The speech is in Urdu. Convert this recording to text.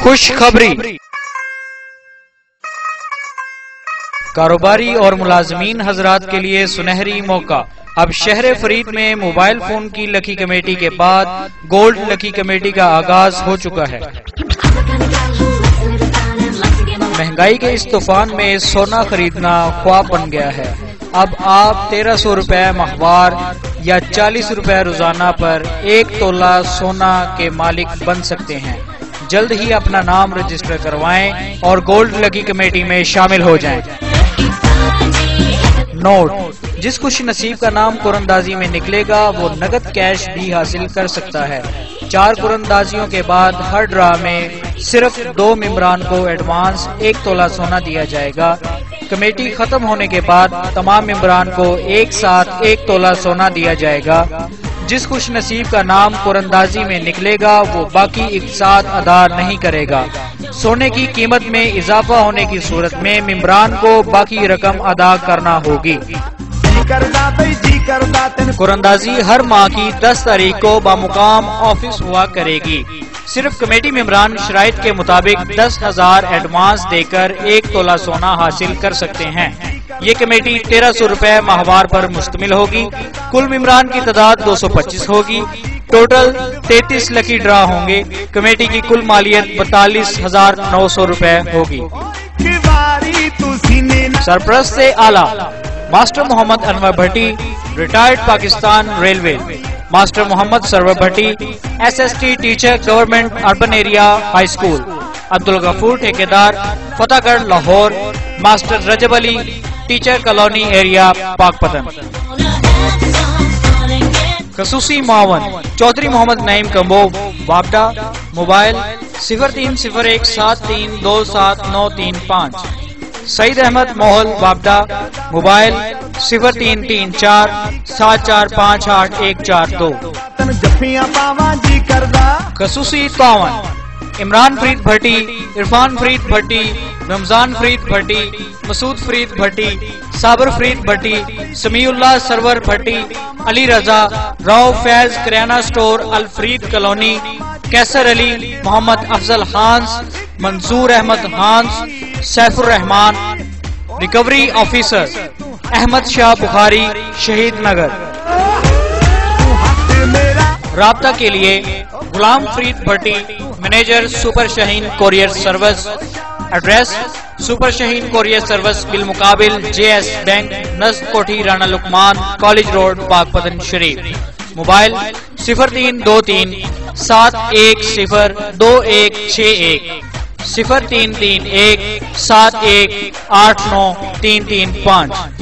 خوشخبری کاروباری اور ملازمین حضرات کے لیے سنہری موقع۔ اب شہر فرید میں موبائل فون کی لکی کمیٹی کے بعد گولڈ لکی کمیٹی کا آغاز ہو چکا ہے۔ مہنگائی کے اس طوفان میں سونا خریدنا خواب بن گیا ہے۔ اب آپ 1300 روپے ماہوار یا 40 روپے روزانہ پر 1 تولہ سونا کے مالک بن سکتے ہیں۔ جلد ہی اپنا نام رجسٹر کروائیں اور گولڈ لکی کمیٹی میں شامل ہو جائیں۔ نوٹ: جس خوش نصیب کا نام قرآندازی میں نکلے گا وہ نقد کیش بھی حاصل کر سکتا ہے۔ 4 قرآندازیوں کے بعد ہر ڈرا میں صرف 2 ممبران کو ایڈوانس 1 تولہ سونا دیا جائے گا۔ کمیٹی ختم ہونے کے بعد تمام ممبران کو ایک ساتھ 1 تولہ سونا دیا جائے گا۔ جس خوش نصیب کا نام قرآندازی میں نکلے گا وہ باقی اقساط ادا نہیں کرے گا۔ سونے کی قیمت میں اضافہ ہونے کی صورت میں ممبران کو باقی رقم ادا کرنا ہوگی۔ قرآندازی ہر ماہ کی 10 تاریخ کو بامقام آفس ہوا کرے گی۔ صرف کمیٹی ممبران شرائط کے مطابق 10,000 ایڈوانس دے کر 1 تولہ سونا حاصل کر سکتے ہیں۔ یہ کمیٹی 1300 روپے ماہوار پر مشتمل ہوگی۔ کل ممبران کی تعداد 225 ہوگی۔ ٹوٹل 33 لکی ڈرا ہوں گے۔ کمیٹی کی کل مالیت 42,900 روپے ہوگی۔ سرپرست اعلیٰ master Muhammad Anwar Bhatti, retired Pakistan railway. Master Muhammad Sarwar Bhatti, SST teacher, government urban area high school. Abdul Ghafoor ٹھیکیدار، Fateh Garh Lahore. Master Rajab Ali, teacher colony area Pak Pattan. خصوصی معاون چودھری محمد نعیم کمبو، وابڈا۔ موبائل 030173279335۔ سعید احمد موہل، وابڈا۔ موبائل 0334745814 خصوصی تعاون عمران فرید بھٹی، عرفان فرید بھٹی، رمضان فرید بھٹی، مسعود فرید بھٹی، صابر فرید بھٹی، سمیع اللہ سرور بھٹی، علی رضا، راؤ فیض کریانہ store, Alfarid colony, Kaisar Ali, Muhammad Afzal Hans, Mansoor Ahmad Hans, Saif Ur Rehman. Recovery officer Ahmad Shah Bukhari, Shaheed Nagar. رابطہ کے لیے Ghulam Farid Bhatti, manager super Shaheen courier service. Address super Shaheen courier service بالمقابل JS بینک، نزد کوٹھی، رانا لقمان کالج روڈ، پاک پتن شریف۔ موبائل 0332710261 033171893335۔